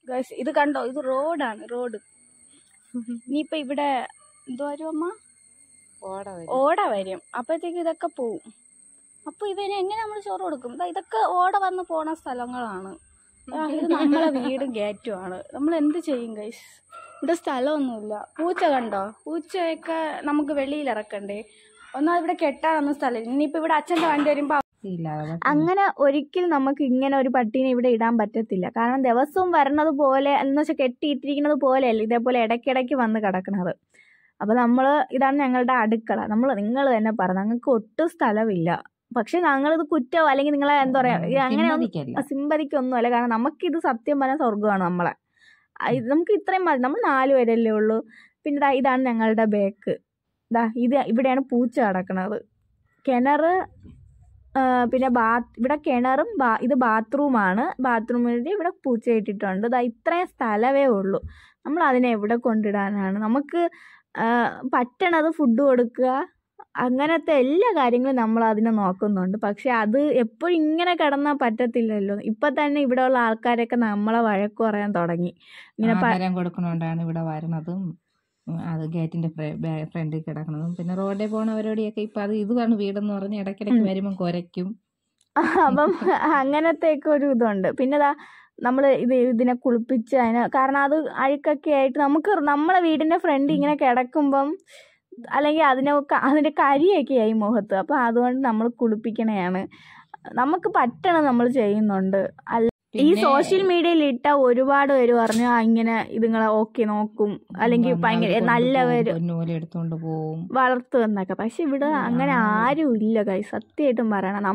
Guys ഇത് കണ്ടോ, ഇത് റോഡാണ്, റോഡ്. ഇനിയിപ്പോ ഇവിടെ എന്തോ വരും അമ്മ, ഓട വരും. അപ്പോഴത്തേക്ക് ഇതൊക്കെ പോവും. അപ്പൊ ഇവന് എങ്ങനെ നമ്മൾ ചോറ് കൊടുക്കും? ഇതൊക്കെ ഓട വന്ന് പോണ സ്ഥലങ്ങളാണ്. ഇത് നമ്മളെ വീടും ഗേറ്റുമാണ്. നമ്മൾ എന്ത് ചെയ്യും ഗൈസ്? ഇവിടെ സ്ഥലമൊന്നുമില്ല. പൂച്ച കണ്ടോ, പൂച്ചയൊക്കെ നമുക്ക് വെളിയിൽ ഇറക്കണ്ടേ? ഒന്നാമത് ഇവിടെ കെട്ടാനൊന്നും സ്ഥലമില്ല. ഇനിയിപ്പോ ഇവിടെ അച്ഛൻ്റെ വണ്ടി വരുമ്പോ അങ്ങനെ ഒരിക്കലും നമുക്ക് ഇങ്ങനെ ഒരു പട്ടീനെ ഇവിടെ ഇടാൻ പറ്റത്തില്ല. കാരണം ദിവസവും വരണത് പോലെ എന്ന് വെച്ചാൽ കെട്ടിയിട്ടിരിക്കുന്നത് പോലെയല്ല ഇതേപോലെ ഇടയ്ക്കിടയ്ക്ക് വന്ന് കിടക്കണത്. അപ്പൊ ഇതാണ് ഞങ്ങളുടെ അടുക്കള. നിങ്ങൾ തന്നെ പറഞ്ഞു, ഞങ്ങൾക്ക് ഒട്ടും സ്ഥലമില്ല. പക്ഷെ ഞങ്ങളിത് കുറ്റോ അല്ലെങ്കിൽ നിങ്ങളെ എന്താ പറയാ അങ്ങനെ സിമ്പതിക്കൊന്നും അല്ല. കാരണം നമുക്കിത് സത്യം പറഞ്ഞ സ്വർഗമാണ്. നമുക്ക് ഇത്രയും മതി. നമ്മൾ 4 പേരല്ലേ ഉള്ളൂ. പിന്നെ ഇതാണ് ഞങ്ങളുടെ ബേക്ക്. ഇവിടെയാണ് പൂച്ച കിടക്കണത്. കിണറ്, പിന്നെ ഇവിടെ കിണറും ഇത് ബാത്റൂമാണ്. ബാത്റൂമിൽ ഇവിടെ പൂച്ച ഇട്ടിട്ടുണ്ട്. ഇത്രയും സ്ഥലമേ ഉള്ളൂ. നമ്മൾ അതിനെ എവിടെ കൊണ്ടിടാനാണ്? നമുക്ക് പറ്റണത് ഫുഡ് കൊടുക്കുക, അങ്ങനത്തെ എല്ലാ കാര്യങ്ങളും നമ്മൾ അതിനെ നോക്കുന്നുണ്ട്. പക്ഷെ അത് എപ്പോഴും ഇങ്ങനെ കിടന്നാൽ പറ്റത്തില്ലല്ലോ. ഇപ്പൊ തന്നെ ഇവിടെ ഉള്ള ആൾക്കാരൊക്കെ നമ്മളെ വഴക്ക് പറയാൻ തുടങ്ങി. ഇങ്ങനെ കൊടുക്കണോണ്ടാണ് ഇവിടെ വരണതും അത് ഗേറ്റിന്റെ ഫ്രണ്ടിൽ കിടക്കണതും. പിന്നെ റോഡിൽ പോണവരോടെയൊക്കെ ഇപ്പൊ ഇതാണ് വീടെന്ന് പറഞ്ഞ് ഇടയ്ക്കിടയ്ക്ക് വരുമ്പോൾ കുരയ്ക്കും. അപ്പം അങ്ങനത്തെയൊക്കെ ഒരു ഇതുണ്ട്. പിന്നെ നമ്മൾ ഇതിനെ കുളിപ്പിച്ച് കാരണം അത് അഴുക്കൊക്കെ ആയിട്ട് നമ്മളെ വീടിന്റെ ഫ്രണ്ട് ഇങ്ങനെ കിടക്കുമ്പം അല്ലെങ്കിൽ അതിന്റെ കരിയൊക്കെ ആയി മുഖത്ത്. അപ്പൊ അതുകൊണ്ട് നമ്മൾ കുളിപ്പിക്കണയാണ്. നമുക്ക് പറ്റണം, നമ്മൾ ചെയ്യുന്നുണ്ട്. ഈ സോഷ്യൽ മീഡിയയിൽ ഇട്ട ഒരുപാട് പേര് പറഞ്ഞു ഇങ്ങനെ ഇതുങ്ങളെ നോക്കും, അല്ലെങ്കിൽ ഭയങ്കര നല്ലവര് വളർത്തു എന്നൊക്കെ. പക്ഷെ ഇവിടെ അങ്ങനെ ആരും ഇല്ല ഗൈസ്. സത്യമായിട്ടും പറയണം,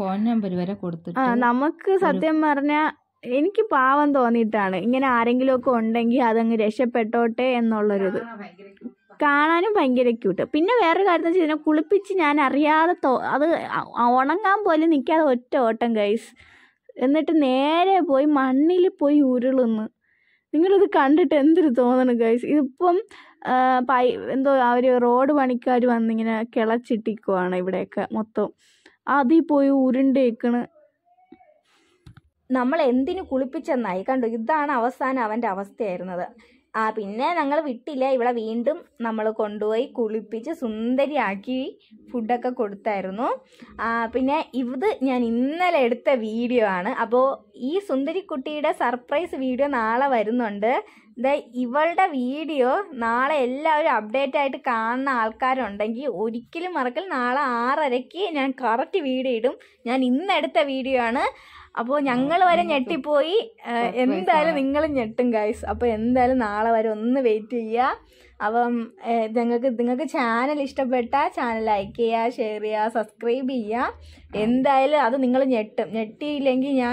നമുക്ക് സത്യം പറഞ്ഞാ എനിക്ക് പാവം തോന്നിയിട്ടാണ്. ഇങ്ങനെ ആരെങ്കിലും ഒക്കെ ഉണ്ടെങ്കിൽ അതങ്ങ് രക്ഷപ്പെട്ടോട്ടെ എന്നുള്ളൊരിത്. കാണാനും ഭയങ്കര ക്യൂട്ട്. പിന്നെ വേറൊരു കാര്യം വെച്ചാൽ ഇതിനെ കുളിപ്പിച്ച് ഞാൻ അറിയാതെ അത് ഉണങ്ങാൻ പോലും നിൽക്കാതെ ഒറ്റ ഓട്ടം ഗൈസ്. എന്നിട്ട് നേരെ പോയി മണ്ണിൽ പോയി ഉരുളുന്നു. നിങ്ങളിത് കണ്ടിട്ട് എന്തൊരു തോന്നണം ഗൈസ്. ഇതിപ്പം എന്തോ റോഡ് പണിക്കാർ വന്നിങ്ങനെ കിളച്ചിട്ടിക്കുവാണ് ഇവിടെയൊക്കെ മൊത്തം. അതിൽ പോയി ഉരുണ്ടേക്കണ്. നമ്മൾ എന്തിനു കുളിപ്പിച്ചെന്നായി കണ്ടു. ഇതാണ് അവസാനം അവൻ്റെ അവസ്ഥയായിരുന്നത്. പിന്നെ ഞങ്ങൾ വിട്ടില്ല. ഇവിടെ വീണ്ടും നമ്മൾ കൊണ്ടുപോയി കുളിപ്പിച്ച് സുന്ദരിയാക്കി ഫുഡൊക്കെ കൊടുത്തായിരുന്നു. പിന്നെ ഇത് ഞാൻ ഇന്നലെ എടുത്ത വീഡിയോ ആണ്. അപ്പോൾ ഈ സുന്ദരിക്കുട്ടിയുടെ സർപ്രൈസ് വീഡിയോ നാളെ വരുന്നുണ്ട്. ഇവളുടെ വീഡിയോ നാളെ എല്ലാവരും അപ്ഡേറ്റ് ആയിട്ട് കാണുന്ന ആൾക്കാരുണ്ടെങ്കിൽ ഒരിക്കലും മറക്കൽ. നാളെ 6:30 ഞാൻ കറക്റ്റ് വീഡിയോ ഇടും. ഞാൻ ഇന്നെടുത്ത വീഡിയോ ആണ്. അപ്പോൾ ഞങ്ങൾ വരെ ഞെട്ടിപ്പോയി. എന്തായാലും നിങ്ങളും ഞെട്ടും ഗൈസ്. അപ്പോൾ എന്തായാലും നാളെ വരെ ഒന്ന് വെയിറ്റ് ചെയ്യുക. അപ്പം നിങ്ങൾക്ക് ചാനൽ ഇഷ്ടപ്പെട്ട ചാനൽ ലൈക്ക് ചെയ്യുക, ഷെയർ ചെയ്യുക, സബ്സ്ക്രൈബ് ചെയ്യുക. എന്തായാലും അത് നിങ്ങൾ ഞെട്ടും. ഞെട്ടിയില്ലെങ്കിൽ ഞാൻ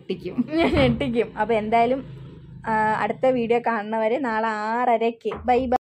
ഞെട്ടിക്കും. അപ്പോൾ എന്തായാലും അടുത്ത വീഡിയോ കാണുന്നവരെ നാളെ 6:30. Bye by.